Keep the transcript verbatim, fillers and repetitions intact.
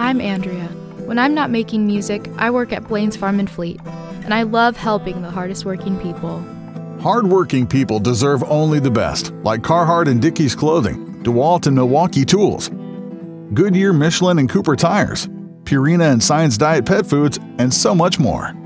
I'm Andrea. When I'm not making music, I work at Blain's Farm and Fleet, and I love helping the hardest working people. Hard-working people deserve only the best, like Carhartt and Dickies clothing, DeWalt and Milwaukee tools, Goodyear, Michelin, and Cooper tires, Purina and Science Diet pet foods, and so much more.